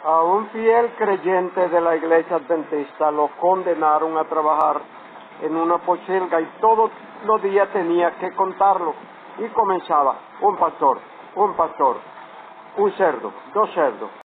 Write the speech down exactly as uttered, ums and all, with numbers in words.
A un fiel creyente de la iglesia adventista lo condenaron a trabajar en una pocilga y todos los días tenía que contarlo. Y comenzaba, un pastor, un pastor, un cerdo, dos cerdos,